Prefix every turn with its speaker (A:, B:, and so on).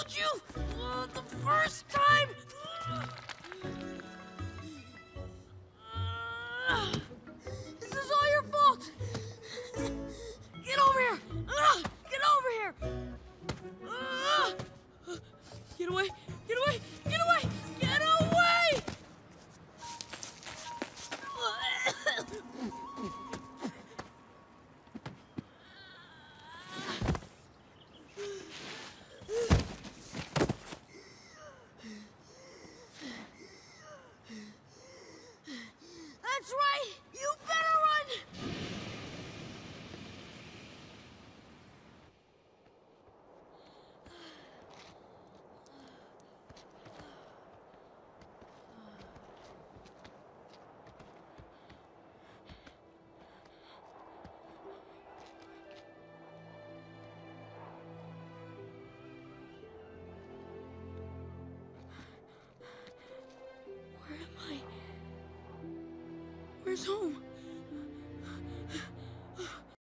A: told you the first time. This is all your fault. Get over here. Get over here. Get away. Get away. Get away. Get away. That's right! You better run! Where am I? Where's home?